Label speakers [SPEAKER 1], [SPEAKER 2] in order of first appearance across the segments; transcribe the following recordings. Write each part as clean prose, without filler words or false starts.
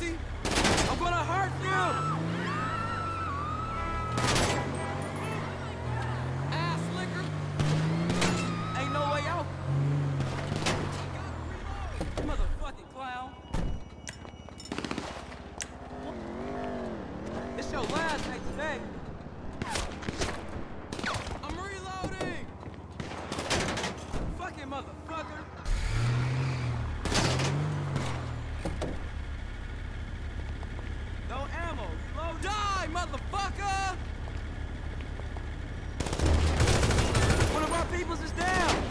[SPEAKER 1] pussy! I'm gonna hurt you! Ass liquor! Ain't no way out! You motherfucking clown! It's your last day today! I'm reloading! Fucking motherfucker! No ammo! Reload! Die, motherfucker! One of our peoples is down!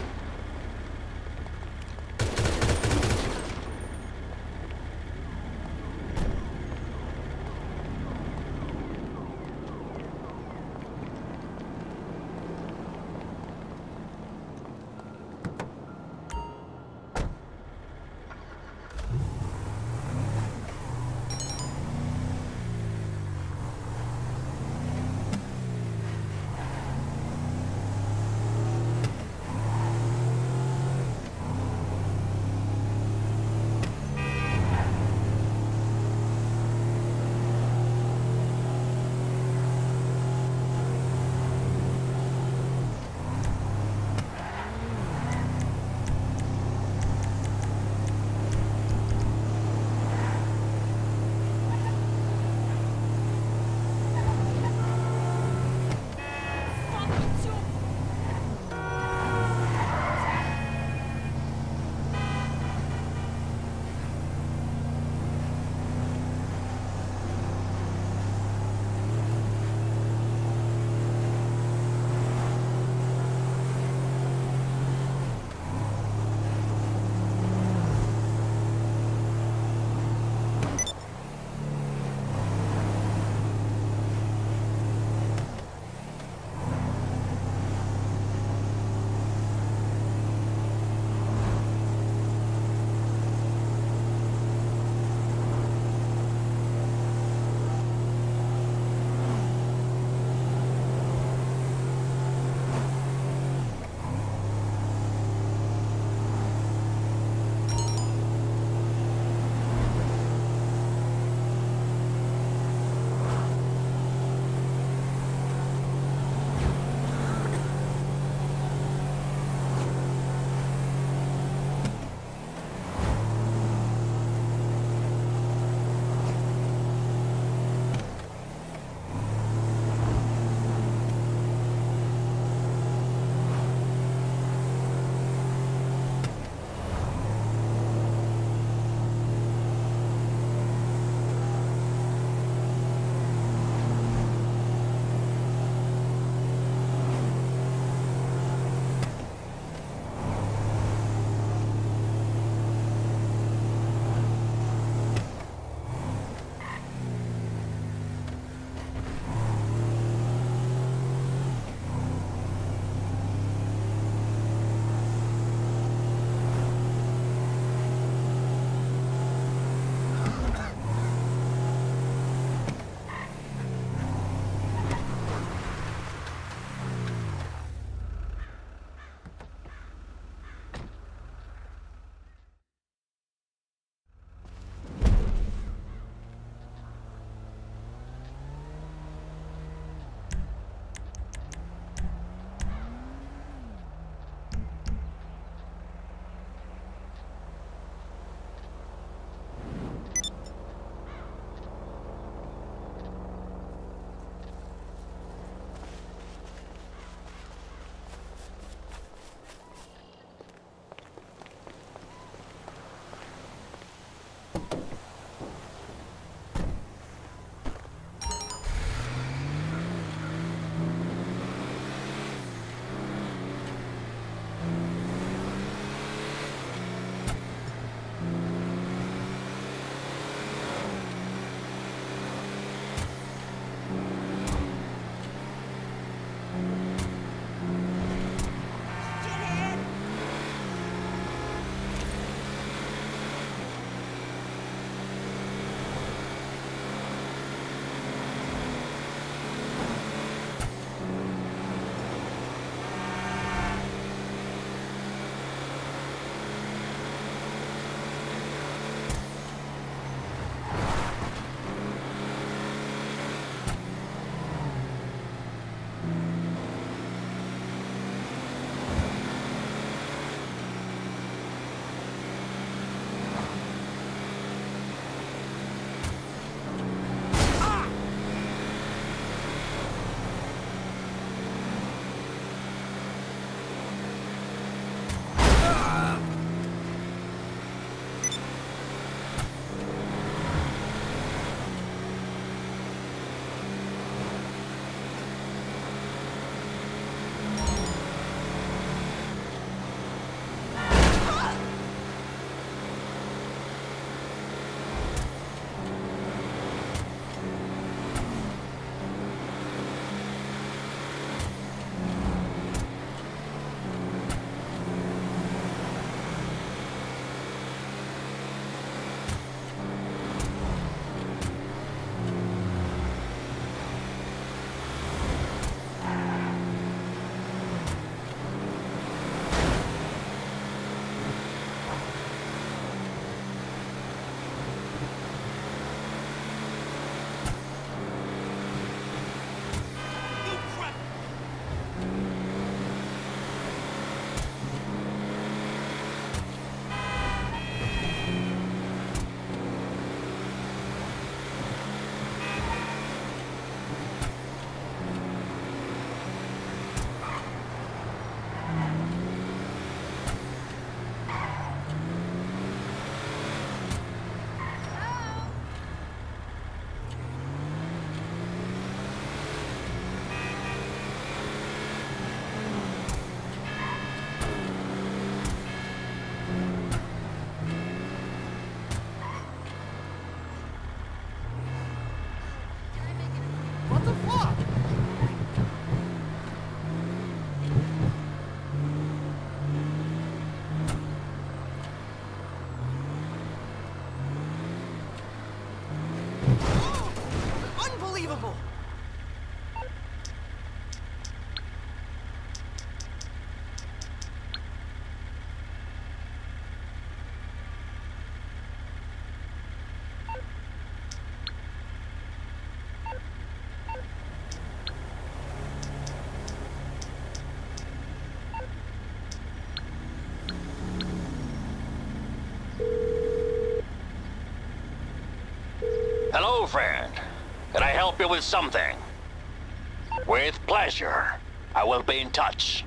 [SPEAKER 2] you with something? With pleasure. I will be in touch.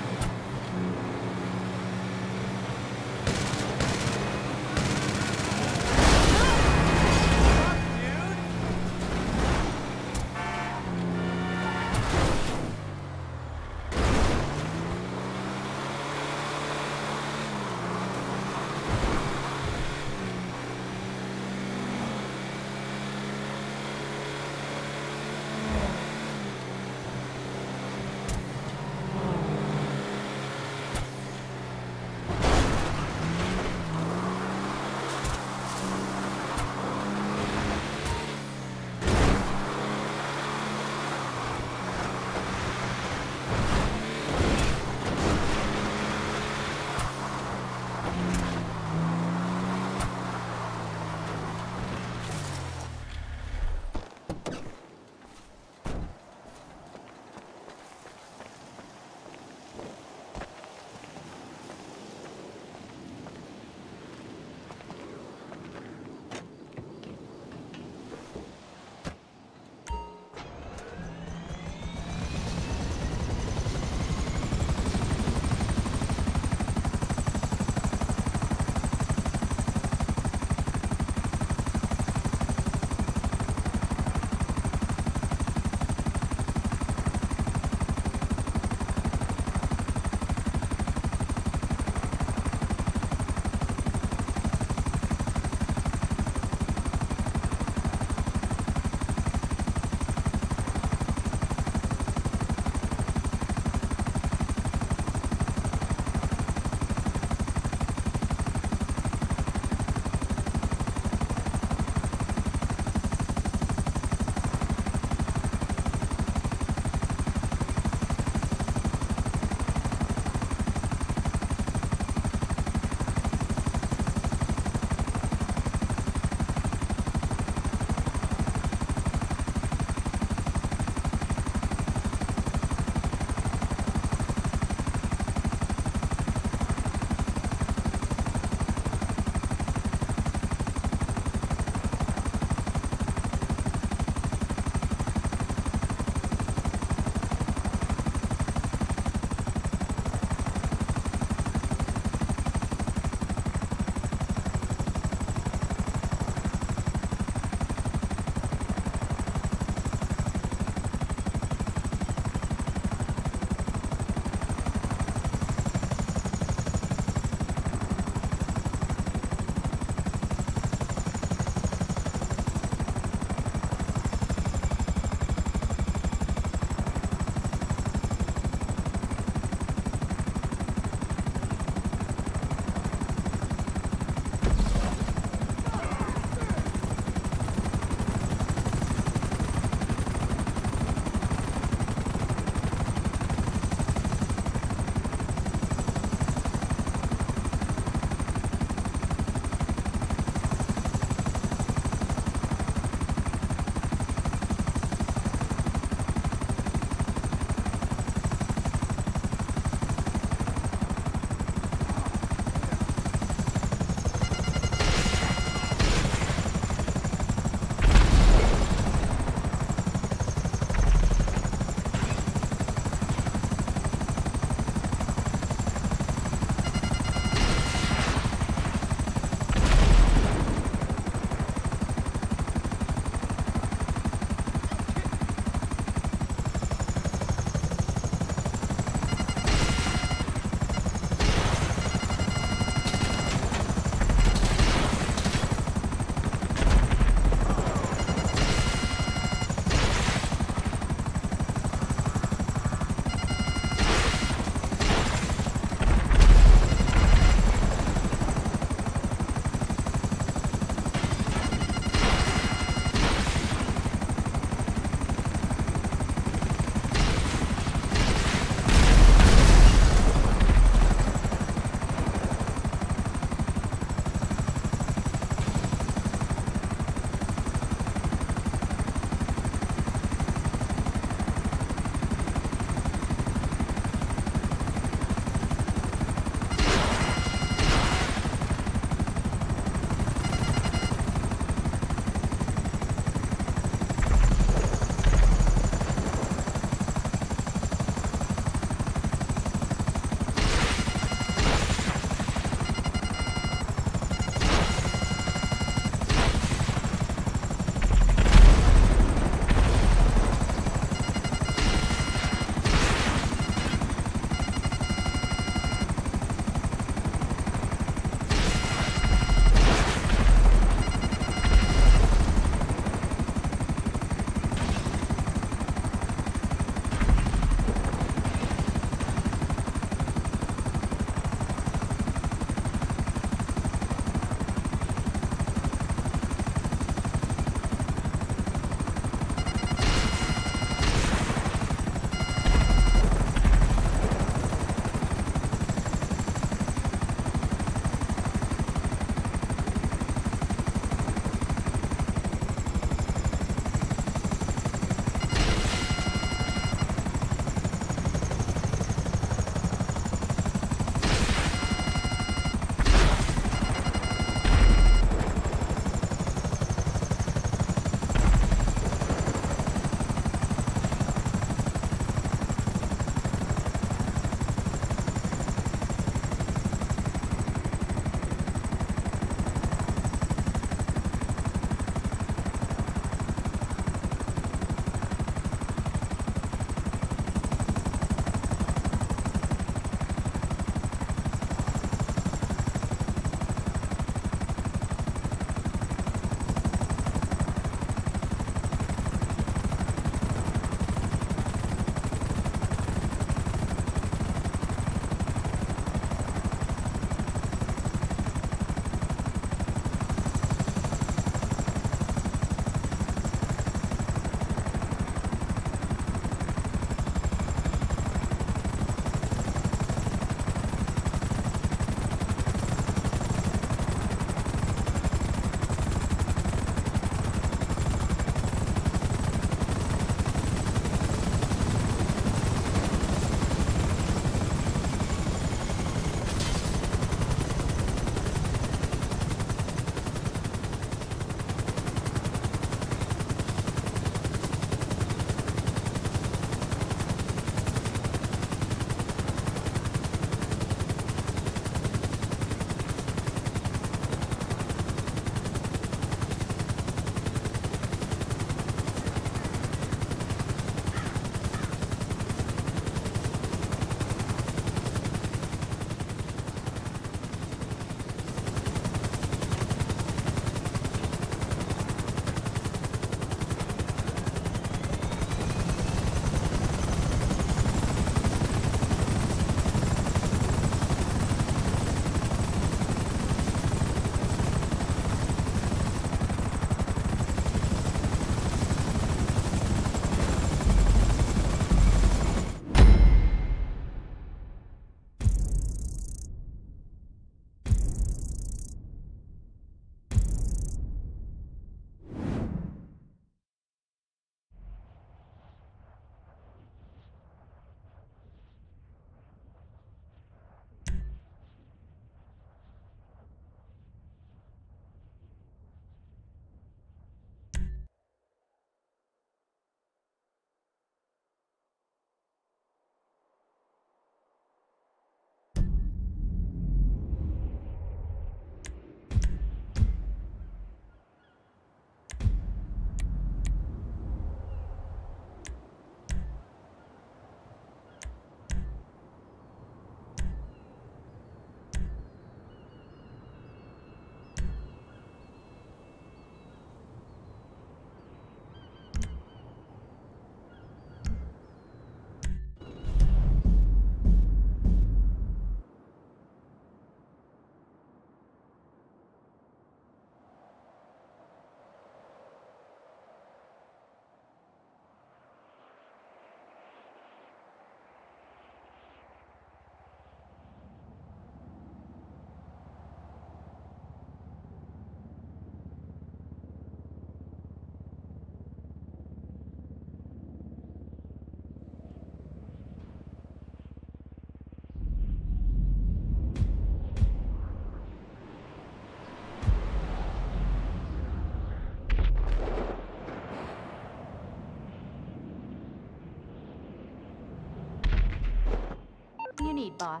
[SPEAKER 3] need, boss?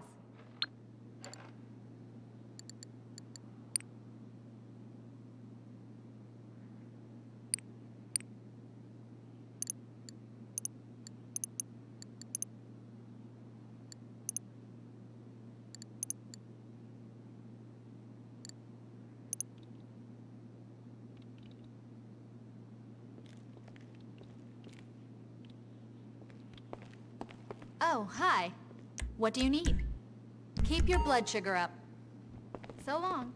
[SPEAKER 3] Oh, hi. What do you need? Keep your blood sugar up. So long.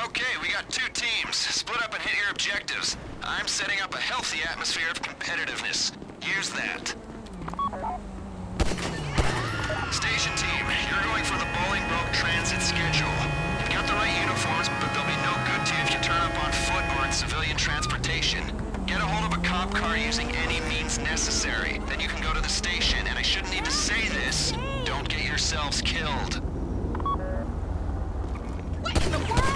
[SPEAKER 4] Okay, we got two teams. Split up and hit your objectives. I'm setting up a healthy atmosphere of competitiveness. Use that. Station team, you're going for the Bolingbroke transit schedule. You've got the right uniforms, but they'll be no good to you if you turn up on foot or in civilian transportation. Get a hold of a cop car using any means necessary. Then you can go to the station, and I shouldn't need to say this. Don't get yourselves killed.
[SPEAKER 3] What in the world?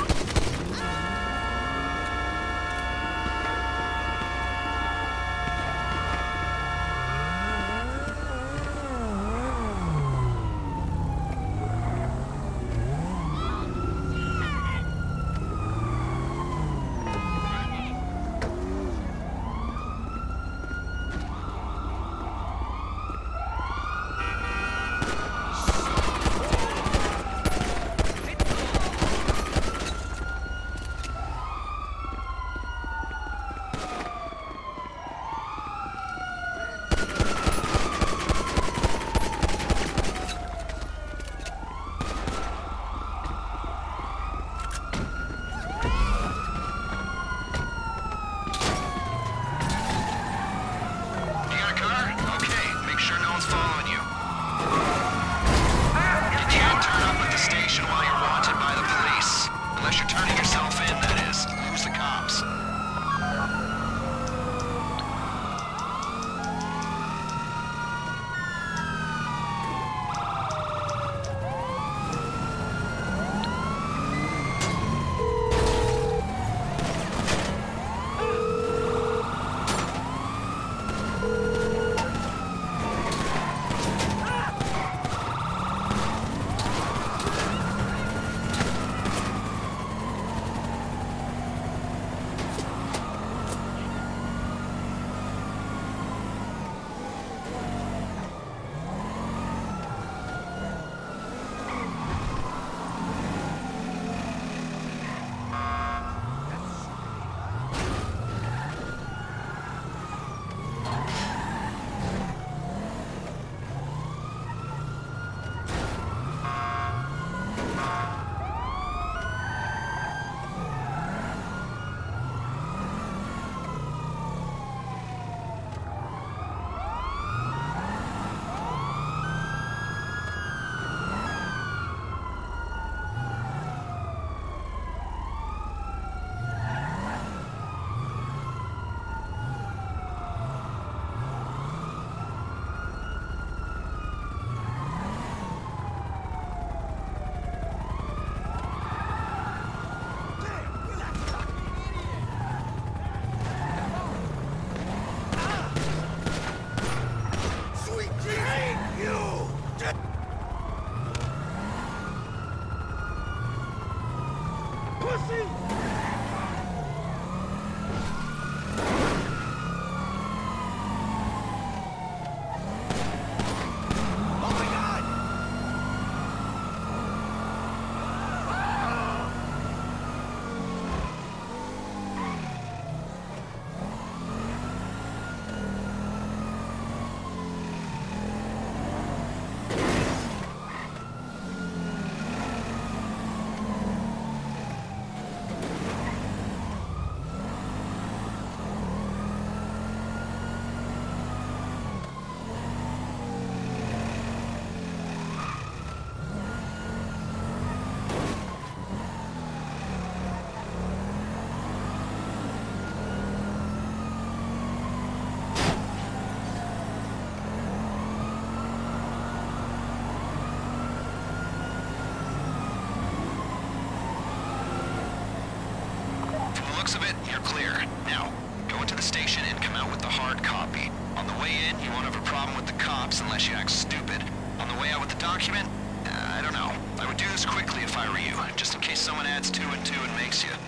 [SPEAKER 4] Of it, you're clear. Now, go into the station and come out with the hard copy. On the way in, you won't have a problem with the cops unless you act stupid. On the way out with the document, I don't know. I would do this quickly if I were you, just in case someone adds 2 and 2 and makes you.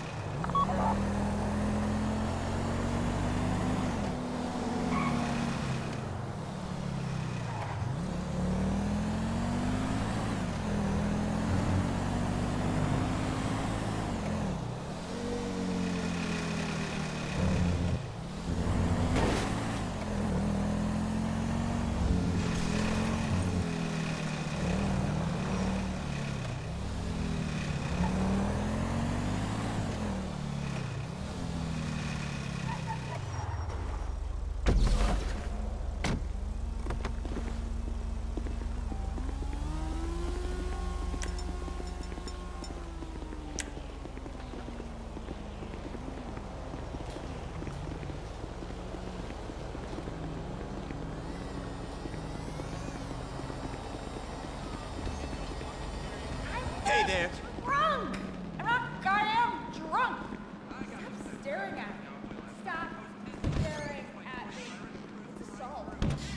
[SPEAKER 1] Hey there.
[SPEAKER 5] Drunk! I'm not goddamn drunk! Stop staring at me. Stop staring at me. It's assault.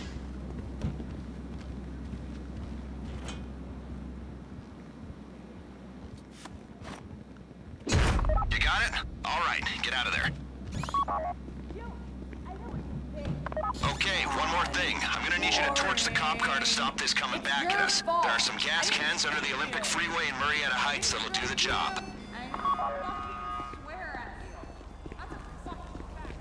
[SPEAKER 4] You got it? All right, get out of there. Okay, one more thing. I'm gonna need you to torch the cop car to stop this coming back at us. There are some gas cans under the Olympic Freeway in Marietta Heights that'll do the job.
[SPEAKER 5] I fucking swear at you. That's a fucking fact.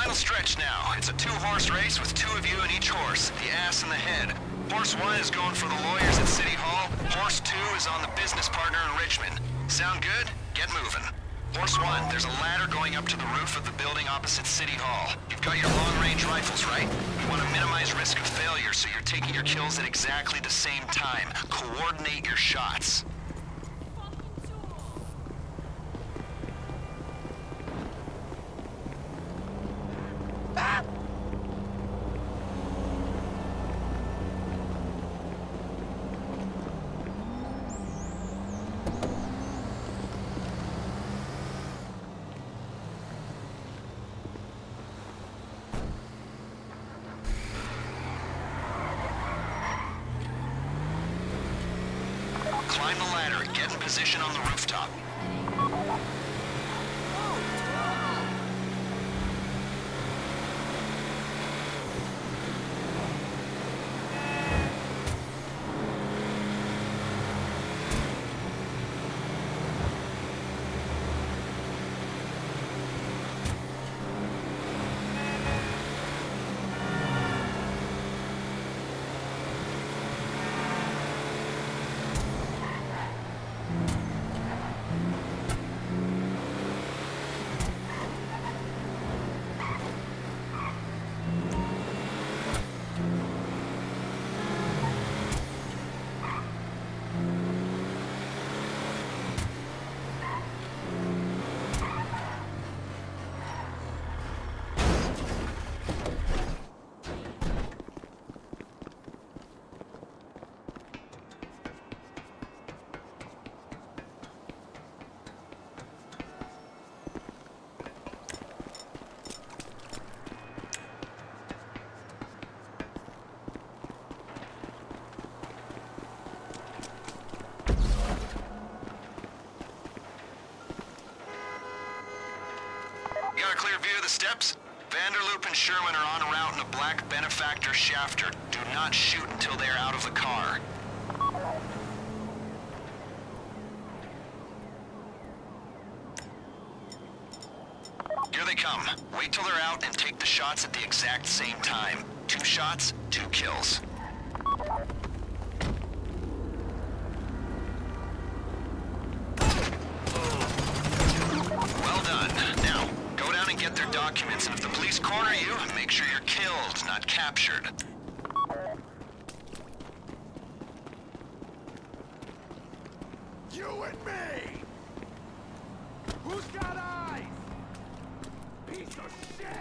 [SPEAKER 4] Final stretch now. It's a 2-horse race with 2 of you in each horse, the ass and the head. Horse 1 is going for the lawyers at City Hall. Horse 2 is on the business partner in Richmond. Sound good? Get moving. Horse 1, there's a ladder going up to the roof of the building opposite City Hall. You've got your long-range rifles, right? You want to minimize risk of failure, so you're taking your kills at exactly the same time. Coordinate your shots. Climb the ladder and get in position on the rooftop. Got a clear view of the steps? Vanderloop and Sherman are en route in a black Benefactor shafter. Do not shoot until they are out of the car. Here they come. Wait till they're out and take the shots at the exact same time. 2 shots, 2 kills. Well done. Now, go down and get their documents, and if the police corner you, make sure you're killed, not captured.
[SPEAKER 1] You and me! Who's got eyes? Piece of shit!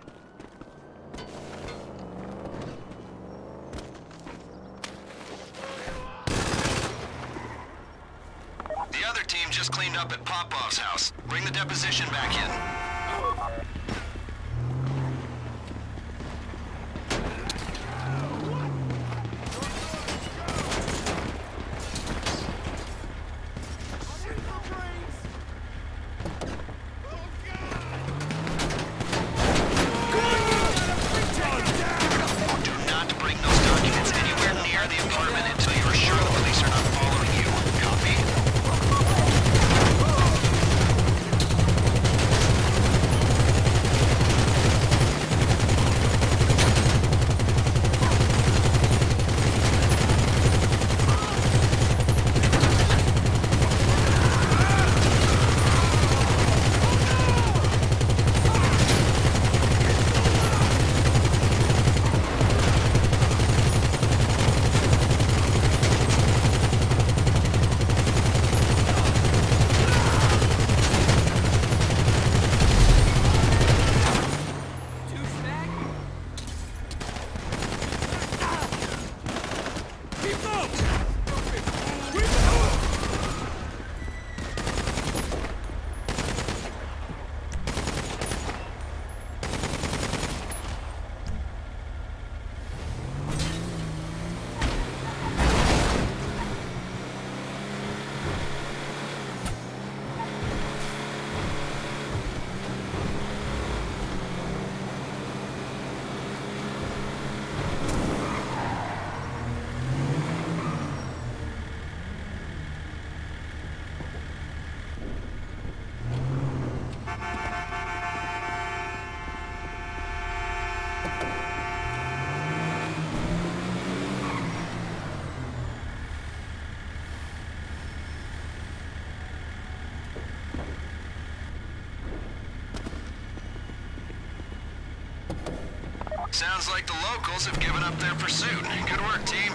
[SPEAKER 4] The other team just cleaned up at Popov's house. Bring the deposition back in. Do not bring those documents anywhere near the apartment until you are sure the police are not following you. Copy? Sounds like the locals have given up their pursuit. Good work, team.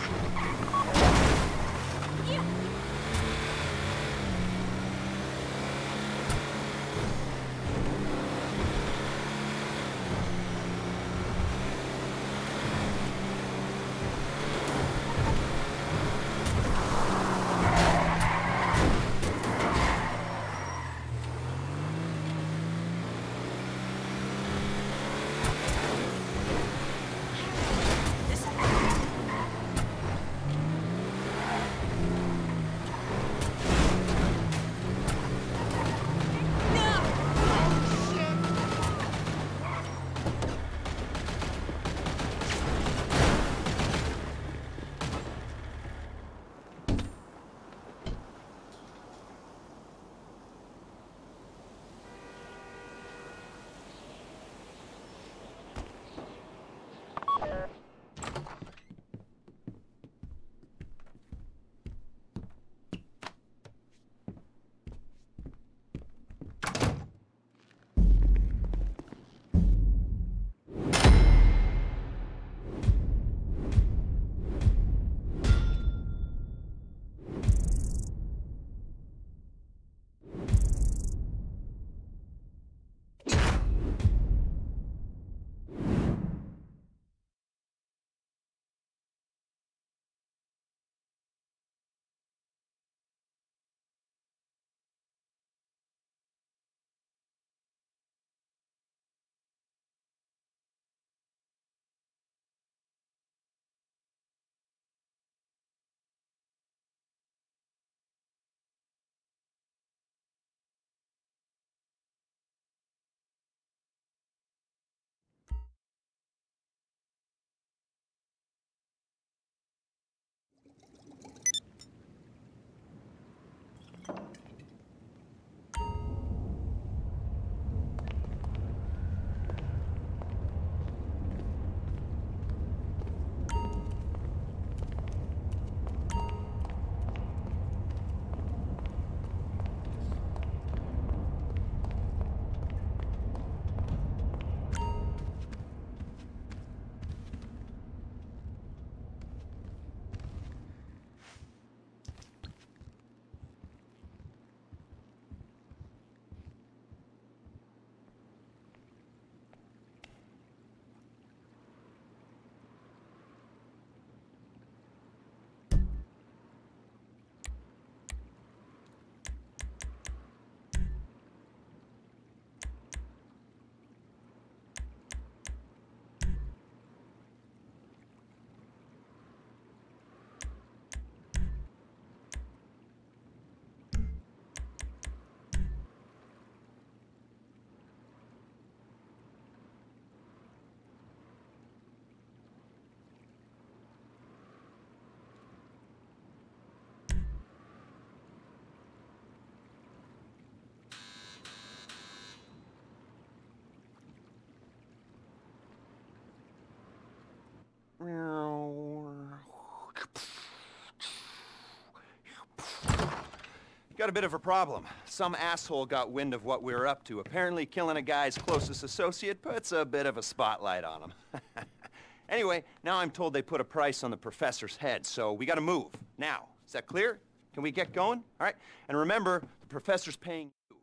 [SPEAKER 6] Got a bit of a problem. Some asshole got wind of what we were up to. Apparently killing a guy's closest associate puts a bit of a spotlight on him. Anyway, now I'm told they put a price on the professor's head, so we gotta move. Now, is that clear? Can we get going? All right? And remember, the professor's paying you.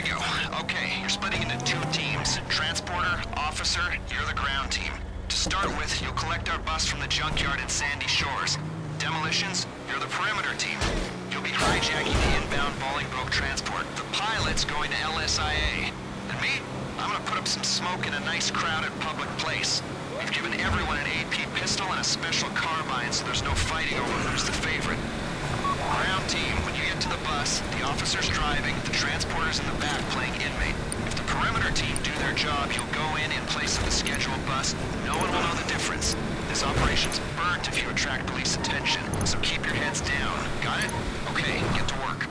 [SPEAKER 4] we go. Okay, you're splitting into 2 teams. Transporter, officer, you're the ground team. To start with, you'll collect our bus from the junkyard in Sandy Shores. Demolitions, you're the perimeter team. You'll be hijacking the inbound Bolingbroke transport. The pilot's going to LSIA. And me, I'm gonna put up some smoke in a nice crowded public place. We've given everyone an AP pistol and a special carbine, so there's no fighting over who's the favorite. Ground team, when you get to the bus, the officer's driving, the transporter's in the back playing inmate. If the perimeter team do their job, you'll go in place of the scheduled bus. No one will know the difference. This operation's burnt if you attract police attention, so keep your heads down. Got it? Okay, get to work.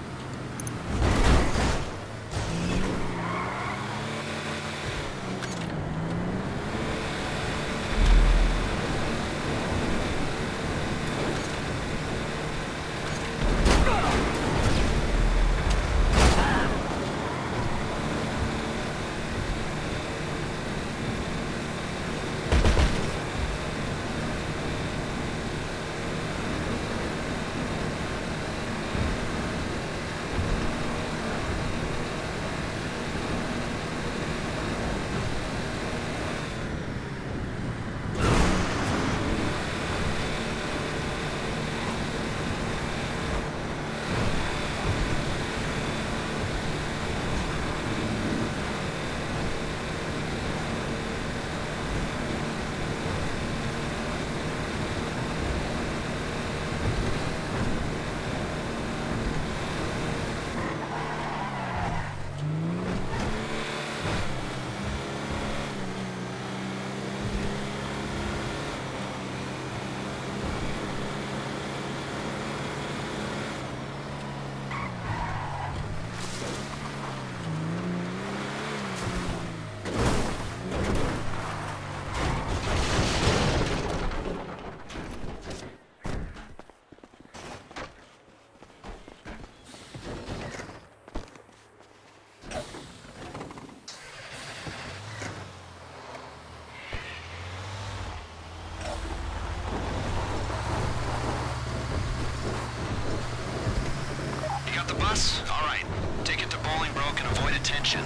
[SPEAKER 4] All right, take it to Bolingbroke and avoid attention.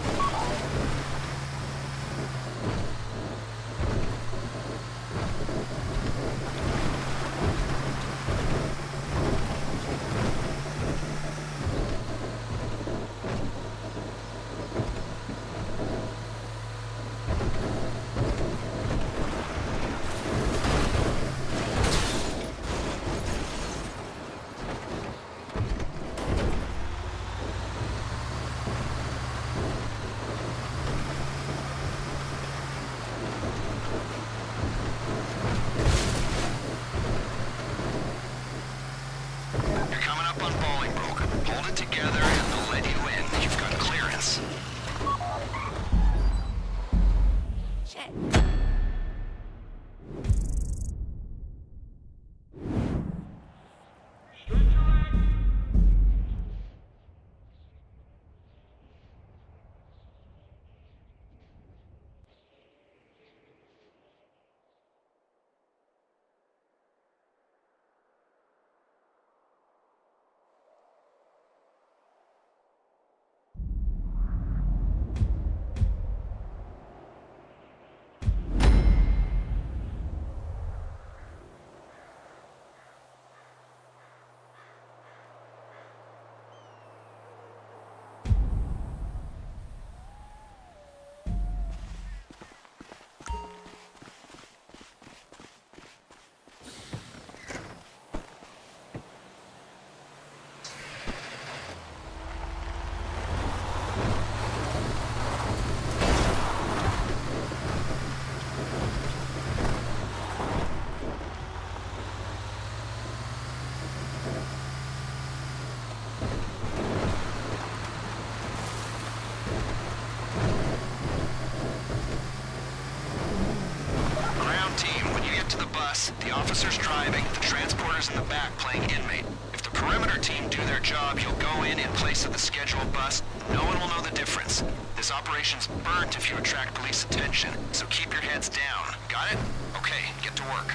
[SPEAKER 4] The officer's driving, the transporter's in the back playing inmate. If the perimeter team do their job, you'll go in place of the scheduled bus. No one will know the difference. This operation's burnt if you attract police attention, so keep your heads down. Got it? Okay, get to work.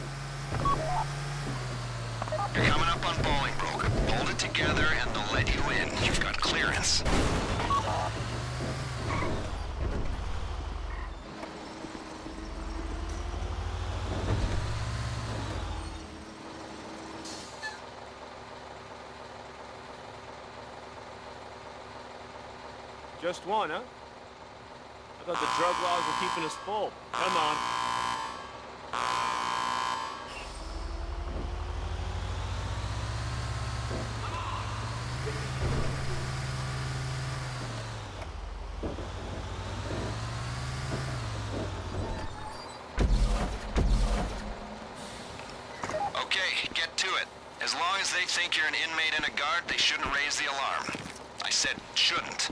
[SPEAKER 4] You're coming up on Bolingbroke. Hold it together and they'll let you in. You've got clearance.
[SPEAKER 7] Just one, huh? I thought the drug laws were keeping us full. Come on.
[SPEAKER 4] Okay, get to it. As long as they think you're an inmate and a guard, they shouldn't raise the alarm. I said shouldn't.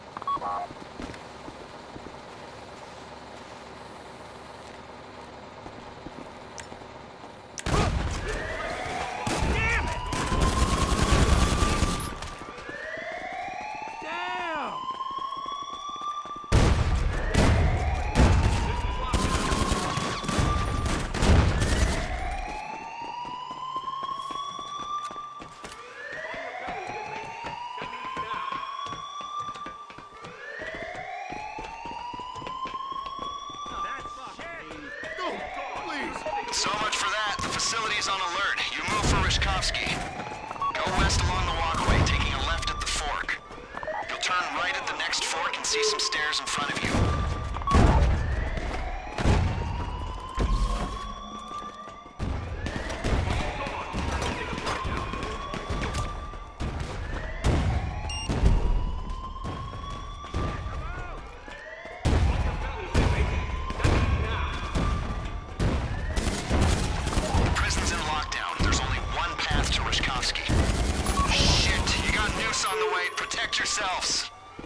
[SPEAKER 4] So much for that. The facility's on alert. You move for Rishkovsky. Go west along the walkway, taking a left at the fork. You'll turn right at the next fork and see some stairs in front of you. Yourselves.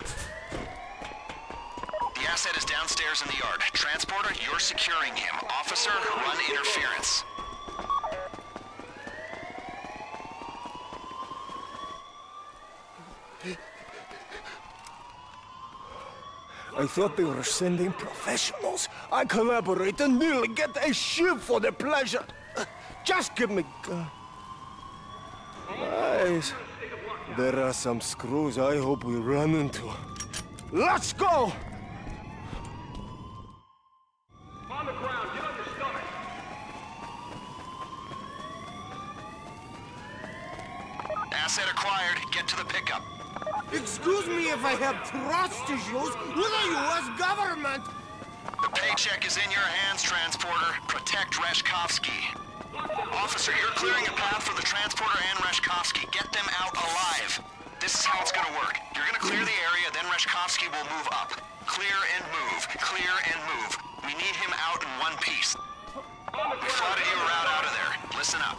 [SPEAKER 4] The asset is downstairs in the yard. Transporter, you're securing him. Officer, run interference.
[SPEAKER 8] I thought they were sending professionals. I collaborate and nearly get a ship for the pleasure. Just give me... Nice. There are some screws I hope we run into. Let's go!
[SPEAKER 7] On the ground, get on your stomach.
[SPEAKER 4] Asset acquired. Get to the pickup.
[SPEAKER 8] Excuse me if I have trust issues with the U.S. government.
[SPEAKER 4] The paycheck is in your hands, Transporter. Protect Reshkovsky. Officer, you're clearing a path for the Transporter and Reshkovsky. Get them out alive. This is how it's gonna work. You're gonna clear the area, then Reshkovsky will move up. Clear and move. Clear and move. We need him out in one piece. We plotted you a route out of there. Listen up.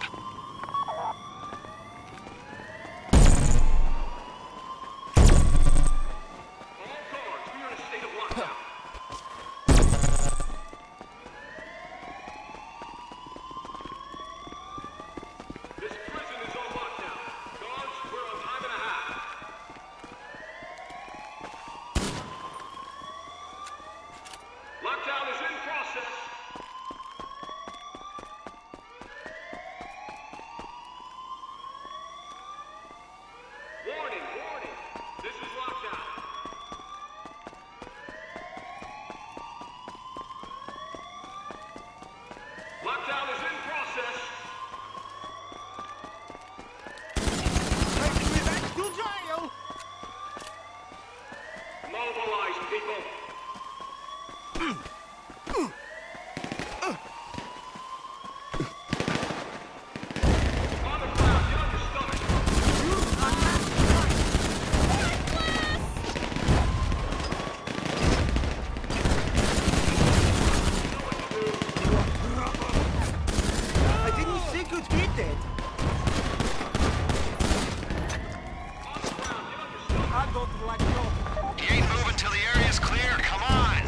[SPEAKER 7] Lockdown is in process. Warning, warning. This is lockdown. Lockdown is in process.
[SPEAKER 8] Take me back to jail!
[SPEAKER 7] Mobilize, people.
[SPEAKER 4] He ain't moving till the area's clear. Come on!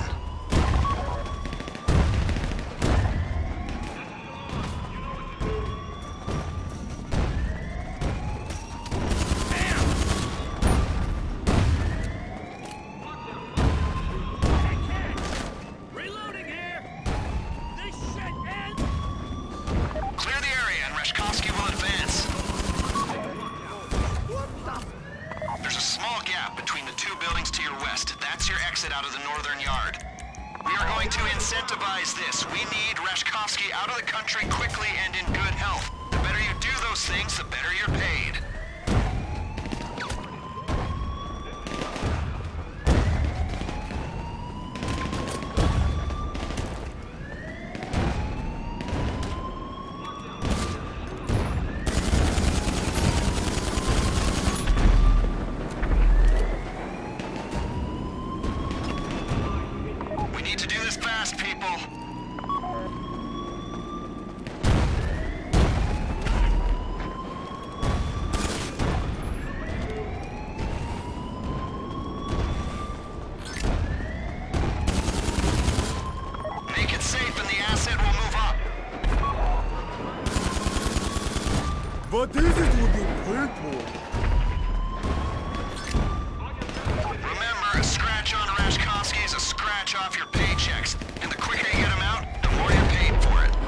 [SPEAKER 1] Reloading here! This shit ends!
[SPEAKER 4] Clear the area and Reshkovsky will advance. There's a small gap between the two buildings to your west. That's your exit out of the northern yard. We are going to incentivize this. We need Reshkovsky out of the country quickly and in good health. The better you do those things, the better you're paid.
[SPEAKER 8] But this would be purple.
[SPEAKER 4] Remember, a scratch on Rashkovsky is a scratch off your paychecks. And the quicker you get him out, the more you're paid for it.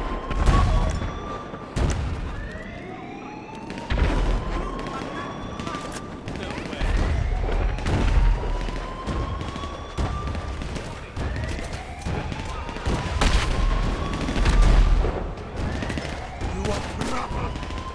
[SPEAKER 8] You are proper.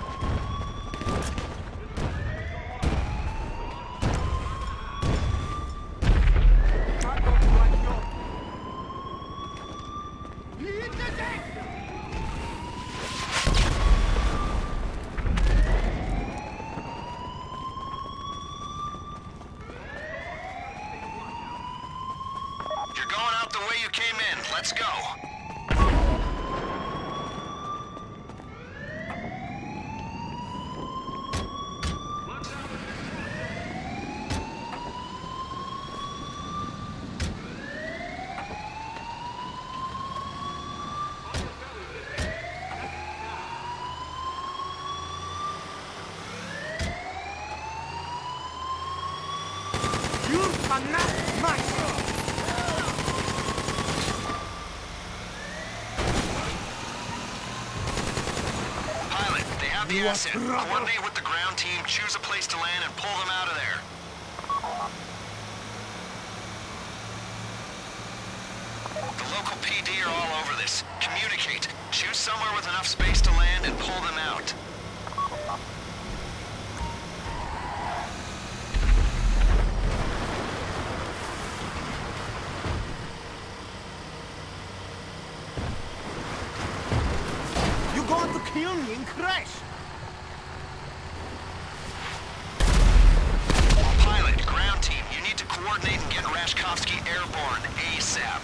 [SPEAKER 4] You're going out the way you came in. Let's go.
[SPEAKER 8] You cannot myself.
[SPEAKER 4] Pilot, they have the asset. Coordinate with the ground team, choose a place to land, and pull them out of there. The local PD are all over this. Communicate. Choose somewhere with enough space to land and pull them out.
[SPEAKER 8] You're going to kill me and crash.
[SPEAKER 4] Pilot, ground team, you need to coordinate and get Rashkovsky airborne ASAP.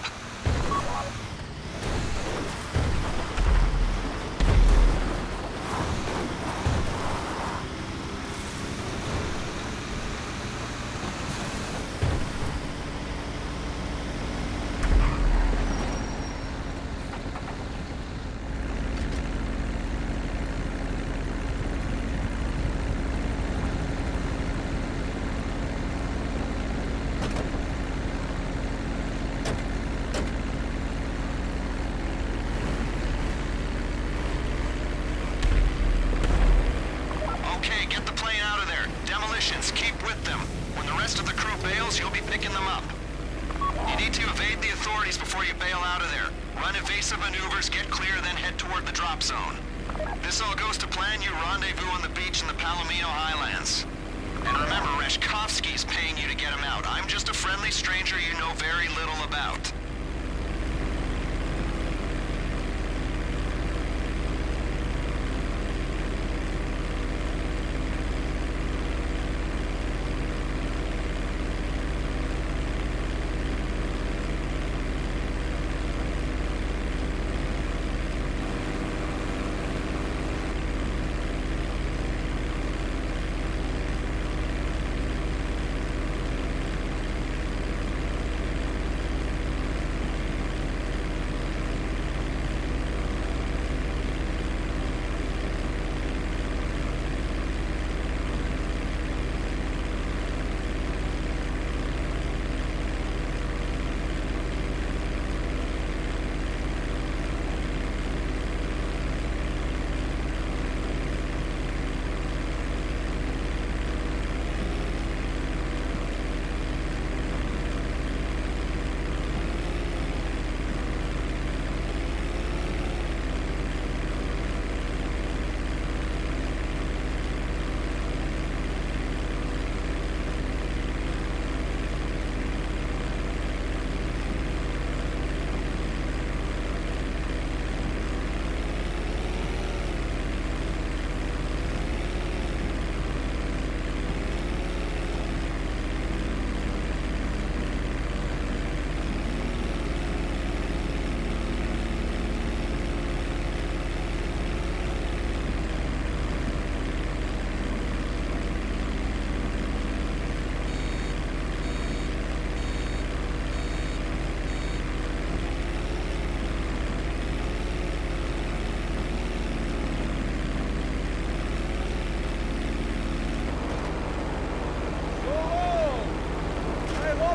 [SPEAKER 4] Okay, get the plane out of there. Demolitions, keep with them. When the rest of the crew bails, you'll be picking them up. You need to evade the authorities before you bail out of there. Run evasive maneuvers, get clear, then head toward the drop zone. This all goes to plan, you rendezvous on the beach in the Palomino Highlands. And remember, Rashkovsky's paying you to get him out. I'm just a friendly stranger you know very little about.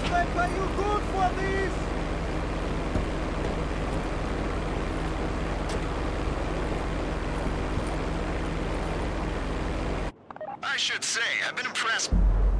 [SPEAKER 8] they pay you good for this!
[SPEAKER 4] I should say, I've been impressed.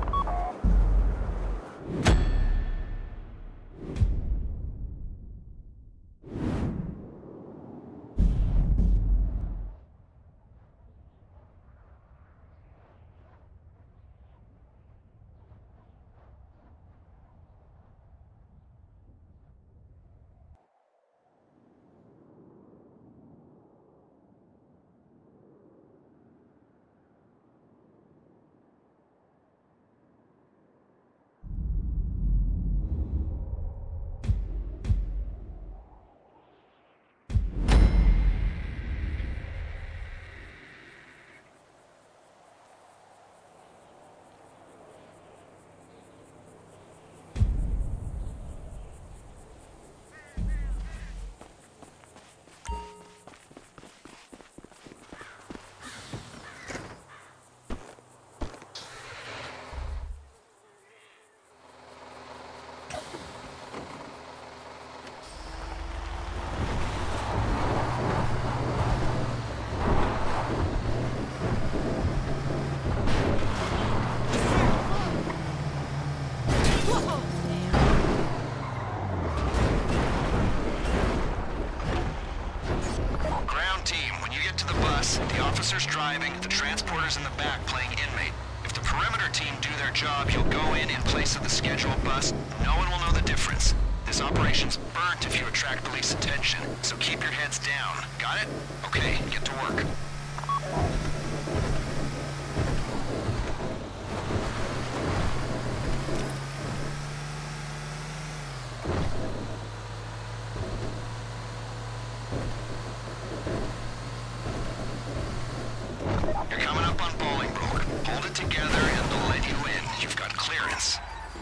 [SPEAKER 4] The officer's driving, the transporter's in the back playing inmate. If the perimeter team do their job, you'll go in place of the scheduled bus. No one will know the difference. This operation's burnt if you attract police attention, so keep your heads down. Got it? Okay, get to work. You're coming up on Bolingbroke. Hold it together and they'll let you in. You've got clearance.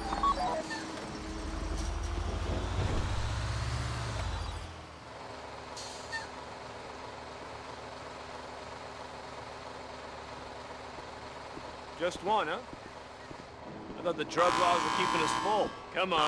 [SPEAKER 7] Just one, huh? I thought the drug laws were keeping us full. Come on.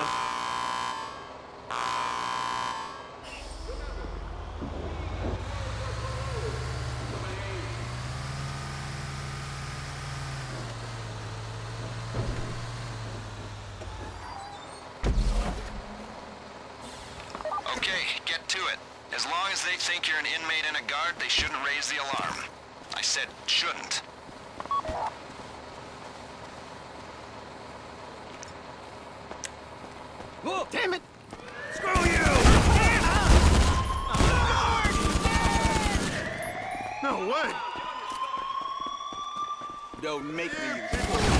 [SPEAKER 4] Okay, get to it. As long as they think you're an inmate and a guard, they shouldn't raise the alarm. I said shouldn't.
[SPEAKER 8] Oh, damn it! Screw you! No way! Don't make me use it.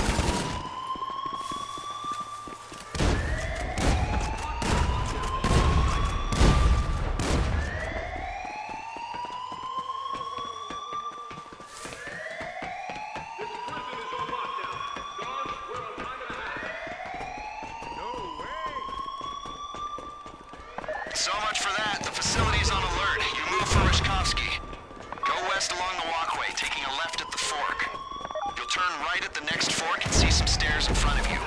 [SPEAKER 4] So much for that. The facility's on alert. You move for Rishkovsky. Go west along the walkway, taking a left at the fork. You'll turn right at the next fork and see some stairs in front of you.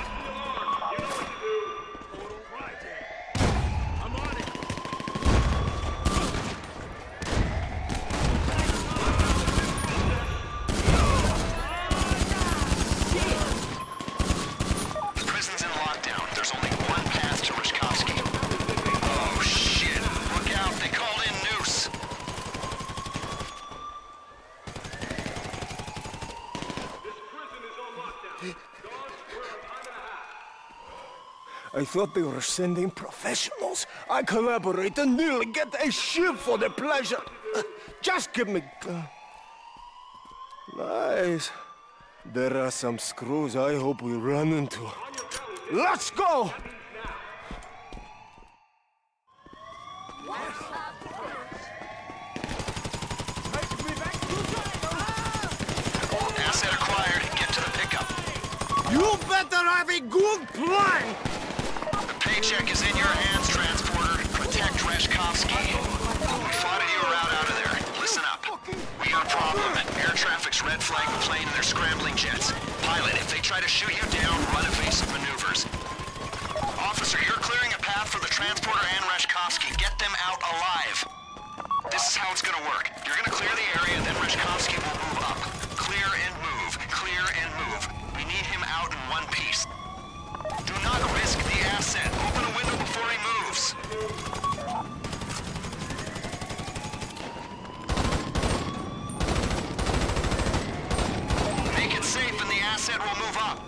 [SPEAKER 8] I'm on it!
[SPEAKER 4] The prison's in lockdown. There's only one path to Rishkovsky. Oh, shit. Look out. They called in Noose.
[SPEAKER 8] I thought they were sending professionals. I collaborate and nearly get a ship for the pleasure. Just give me... Nice. There are some screws I hope we run into. Let's go!
[SPEAKER 4] Asset acquired. Get to the pickup.
[SPEAKER 8] You better have a good plan!
[SPEAKER 4] The paycheck is in your hands, transporter. Protect Reshkovsky. We plotted you a route out of there. Listen up. We got a problem. Air traffic's red flagged the plane and they're scrambling jets. Pilot, if they try to shoot you down, run evasive maneuvers. how it's gonna work. You're gonna clear the area, then Reshkovsky will move up. Clear and move. Clear and move. We need him out in one piece. Do not risk the asset. Open a window before he moves. Make it safe and the asset will move up.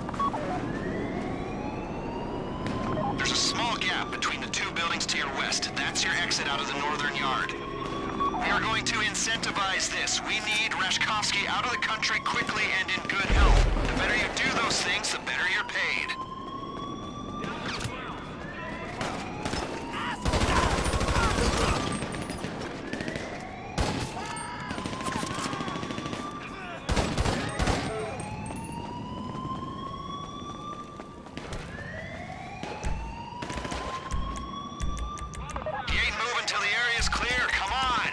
[SPEAKER 4] There's a small gap between the two buildings to your west. That's your exit out of the northern yard. We are going to incentivize this. We need Reshkovsky out of the country quickly and in good health. The better you do those things, the better you're paid. You ain't moving till the area's clear. Come on!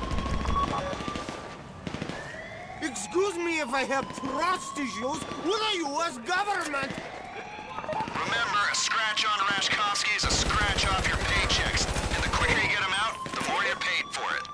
[SPEAKER 8] Excuse me if I have trust issues with the U.S. government.
[SPEAKER 4] Remember, a scratch on Reshkovsky is a scratch off your paychecks. And the quicker you get him out, the more you're paid for it.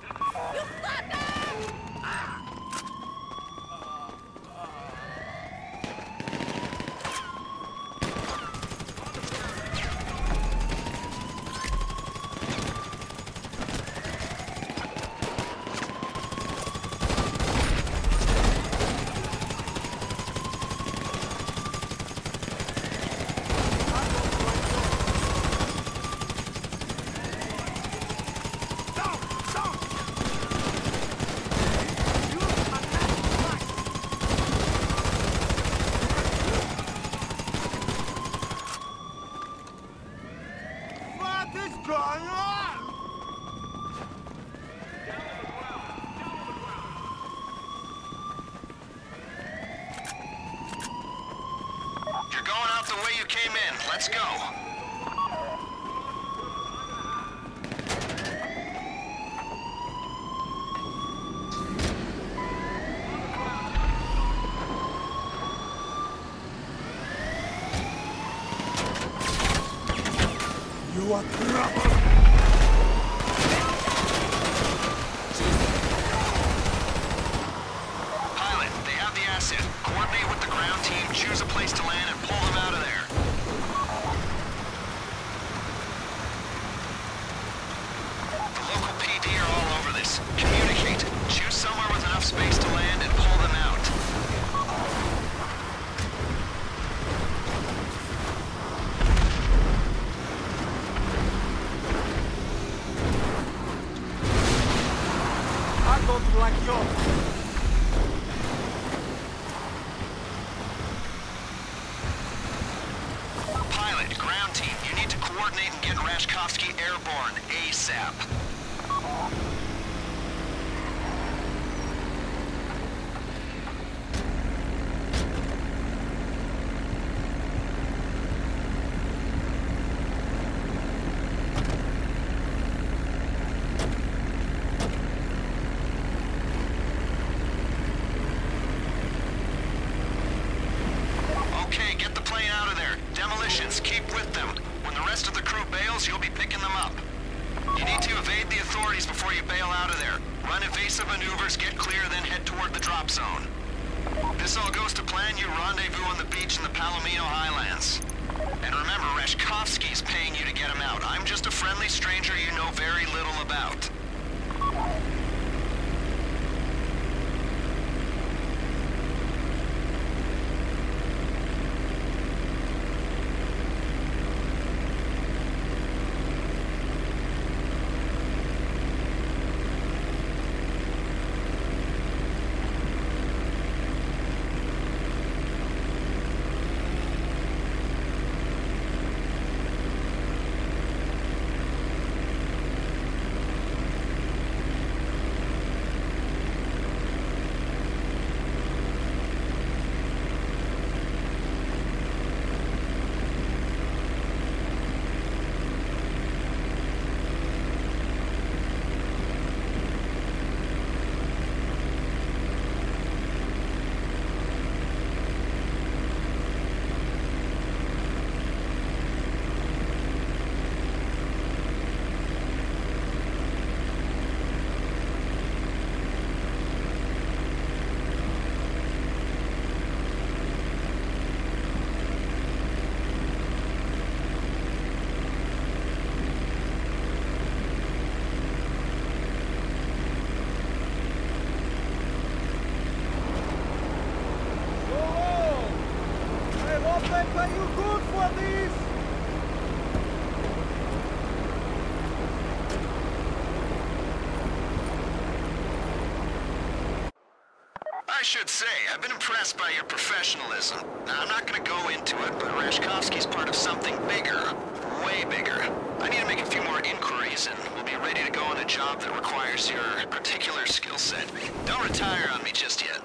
[SPEAKER 8] What is going on?
[SPEAKER 4] You're going out the way you came in. Let's go.
[SPEAKER 8] You are trouble.
[SPEAKER 4] Pilot, they have the asset. Coordinate with the ground team, choose a place to land, and pull them out of there. The local PD are all over this. Communicate. Choose somewhere with enough space to land and pull them out.
[SPEAKER 8] I don't like you.
[SPEAKER 4] Pilot, ground team, you need to coordinate and get Reshkovsky airborne ASAP. Okay, get the plane out of there. Demolitions, keep with them. When the rest of the crew bails, you'll be picking them up. You need to evade the authorities before you bail out of there. Run evasive maneuvers, get clear, then head toward the drop zone. This all goes to plan, you rendezvous on the beach in the Palomino Highlands. And remember, Reshkovsky's paying you to get him out. I'm just a friendly stranger you know very little about.
[SPEAKER 8] of these?
[SPEAKER 4] I should say, I've been impressed by your professionalism. Now, I'm not gonna go into it, but Rashkovsky's part of something bigger. Way bigger. I need to make a few more inquiries, and we'll be ready to go on a job that requires your particular skill set. Don't retire on me just yet.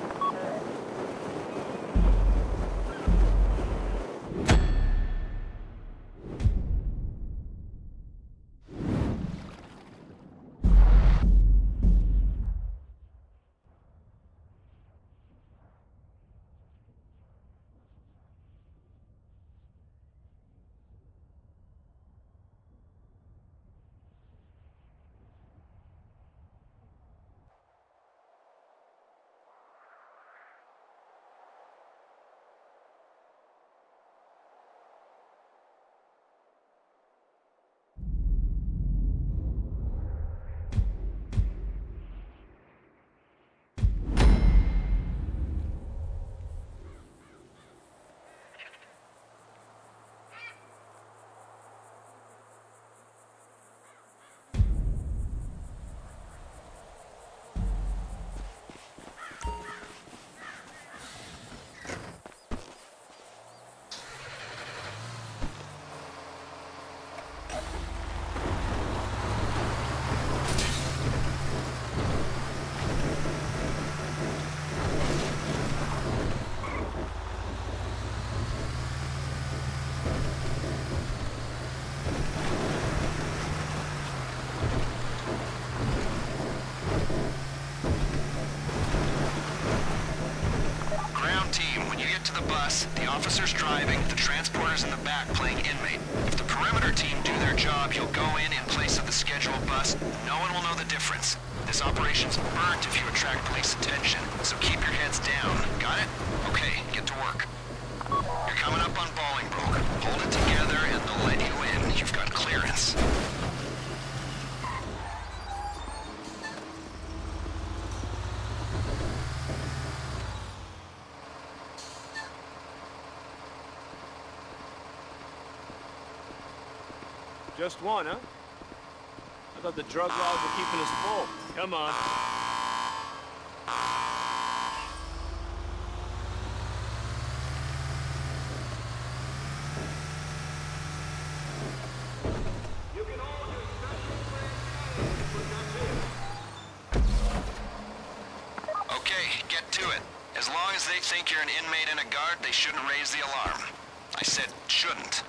[SPEAKER 4] The officer's driving, the transporter's in the back playing inmate. If the perimeter team do their job, you'll go in place of the scheduled bus. No one will know the difference. This operation's burnt if you attract police attention, so keep your heads down. Got it? Okay, get to work. You're coming up on Bolingbroke. Hold it together and they'll let you in. You've got clearance.
[SPEAKER 7] Just one, huh? I thought the drug laws were keeping us full. Come on.
[SPEAKER 4] Okay, get to it. As long as they think you're an inmate and a guard, they shouldn't raise the alarm. I said shouldn't.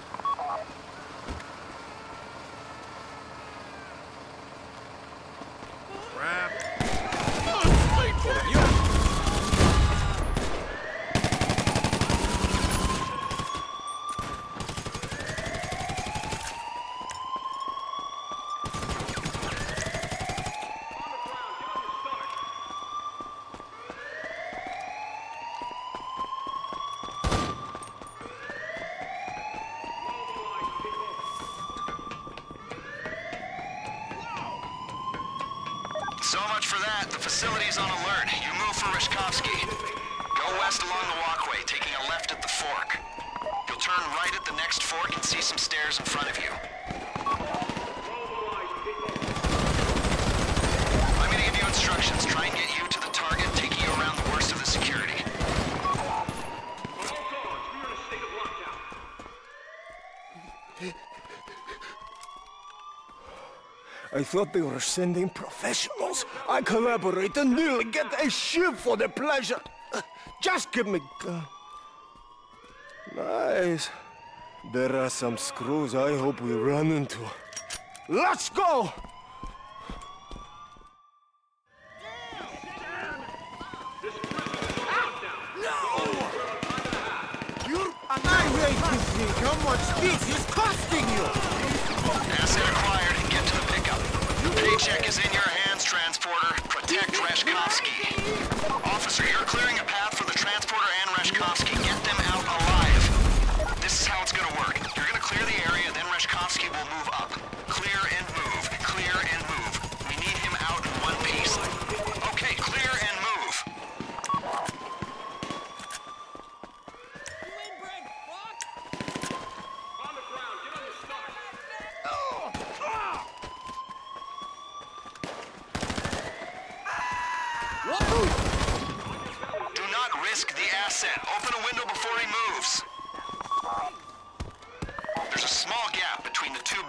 [SPEAKER 4] So much for that. The facility's on alert. You move for Rashkovsky. Go west along the walkway, taking a left at the fork. You'll turn right at the next fork and see some stairs in front of you. I'm gonna give you instructions. Try and get you to the target, taking you around the worst of the security.
[SPEAKER 8] I thought they were sending professionals. I collaborate and nearly get a ship for the pleasure. Just give me... Nice. There are some screws I hope we run into. Let's go!
[SPEAKER 9] You're annihilating me. How much this is costing you?
[SPEAKER 4] Asset acquired. Get to the pickup. Paycheck is in your hands, transporter. Protect Rashkovsky. Officer, you're clearing a path for the transporter and Rashkovsky. Get them out alive. This is how it's gonna work. You're gonna clear the area, then Rashkovsky will move up. Clear and move. Clear and move. We need him out in one piece. Okay, clear and move.
[SPEAKER 1] You inbred fuck!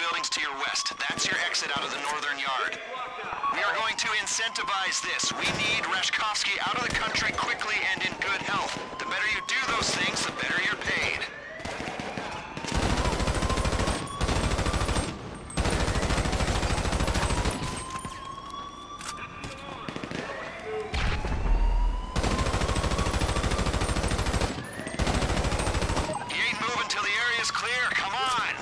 [SPEAKER 4] buildings to your west. That's your exit out of the northern yard. We are going to incentivize this. We need Rashkovsky out of the country quickly and in good health. The better you do those things, the better you're paid. He ain't moving till the area's clear. Come on!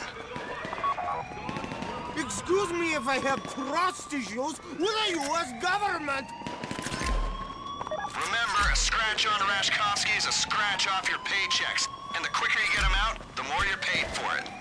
[SPEAKER 9] Excuse me if I have trust issues with the U.S. government.
[SPEAKER 4] Remember, a scratch on Rashkovsky is a scratch off your paychecks. And the quicker you get him out, the more you're paid for it.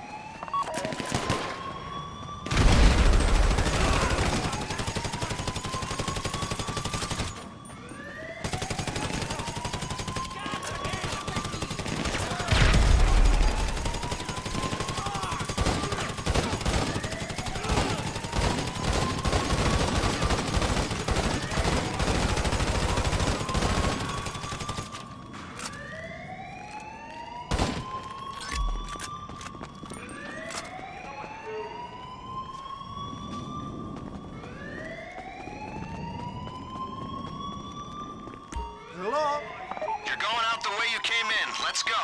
[SPEAKER 9] Hello?
[SPEAKER 4] You're going out the way you came in. Let's go.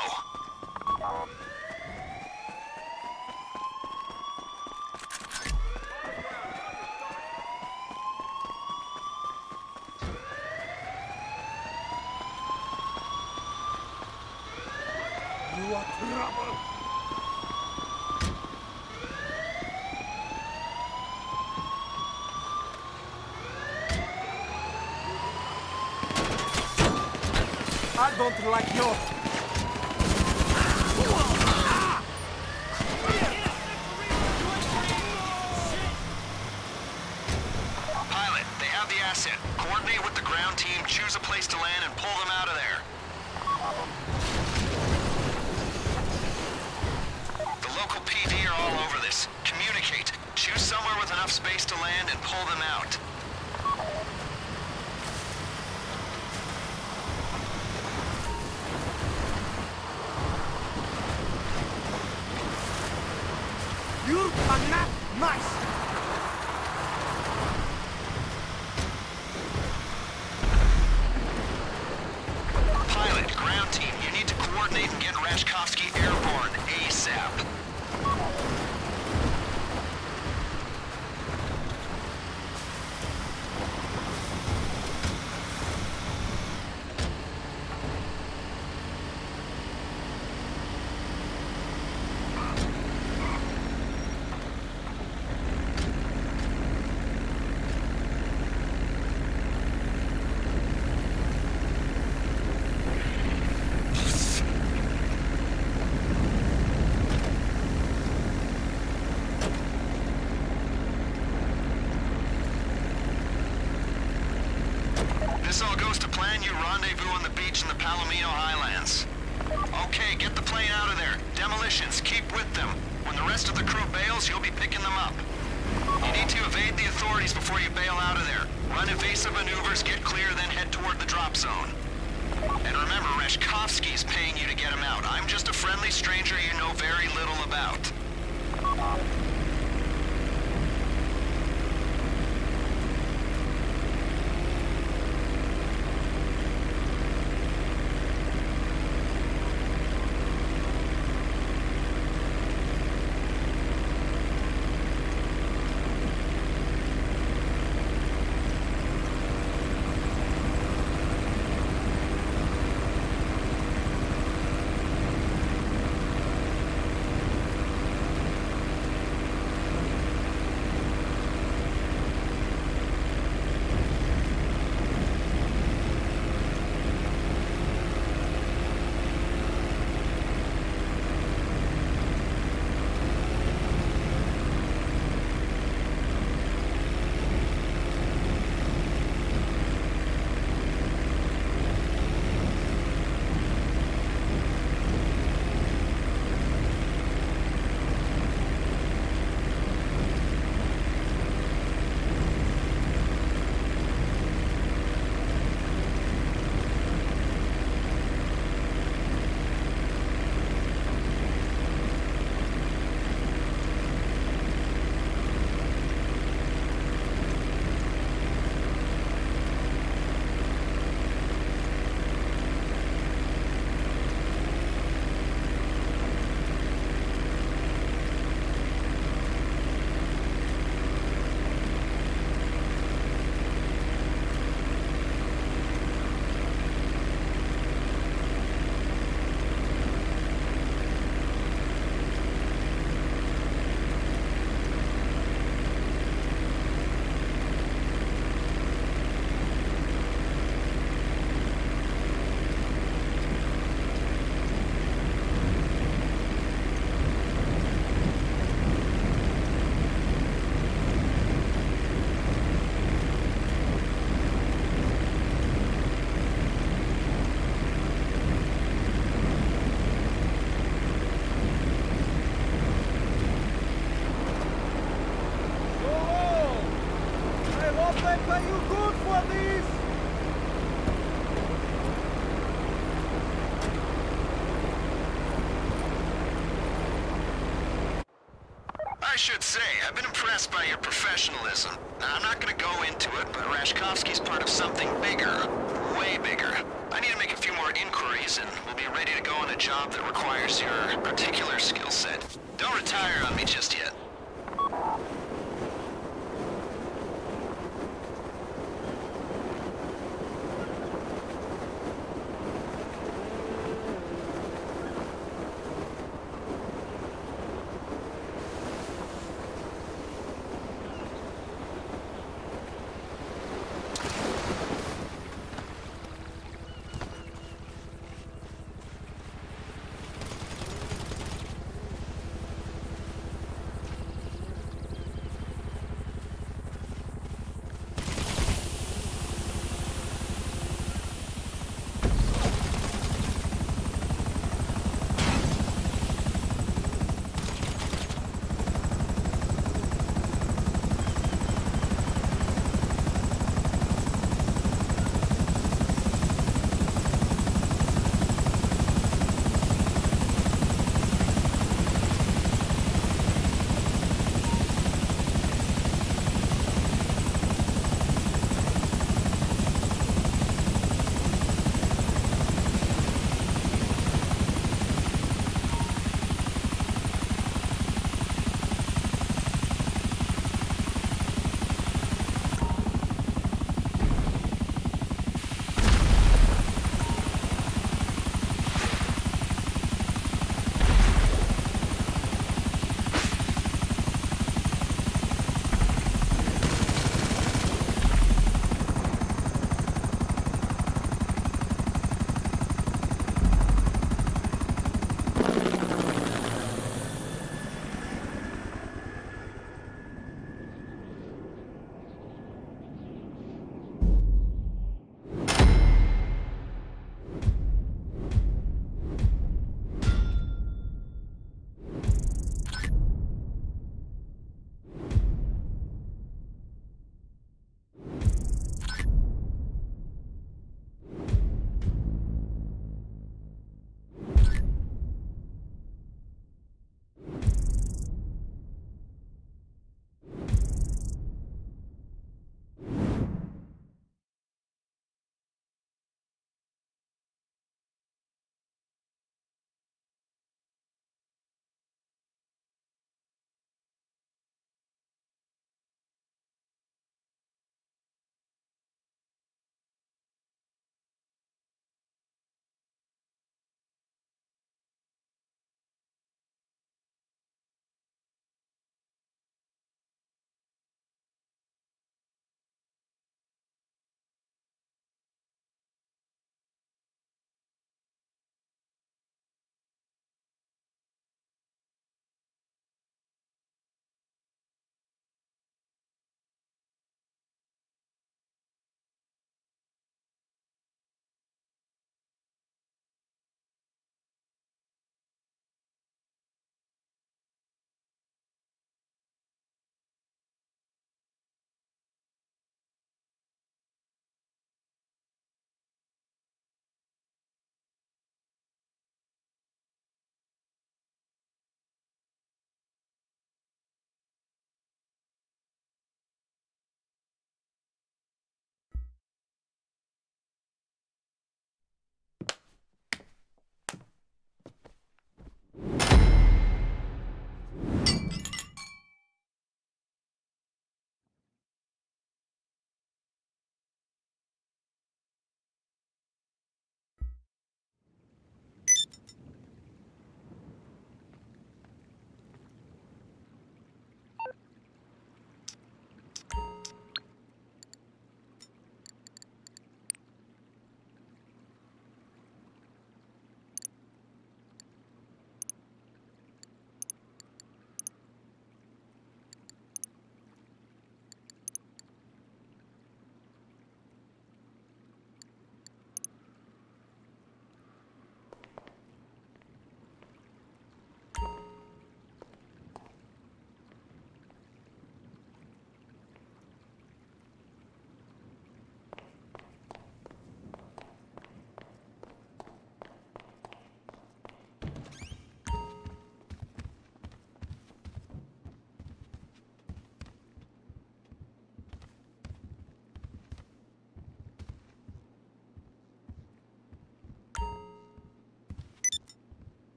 [SPEAKER 9] You are trouble. I don't like your...
[SPEAKER 4] Pilot, they have the asset. Coordinate with the ground team, choose a place to land, and pull them out of there. The local PD are all over this. Communicate. Choose somewhere with enough space to land and pull them out.
[SPEAKER 9] You are not nice.
[SPEAKER 4] Pilot, ground team, you need to coordinate and get Rashkovsky airborne ASAP. This all goes to plan, you rendezvous on the beach in the Palomino Highlands. Okay, get the plane out of there. Demolitions, keep with them. When the rest of the crew bails, you'll be picking them up. You need to evade the authorities before you bail out of there. Run evasive maneuvers, get clear, then head toward the drop zone. And remember, Rashkovsky's paying you to get him out. I'm just a friendly stranger you know very little about. should say, I've been impressed by your professionalism. Now, I'm not gonna go into it, but Rashkovsky's part of something bigger. Way bigger. I need to make a few more inquiries, and we'll be ready to go on a job that requires your particular skill set. Don't retire on me just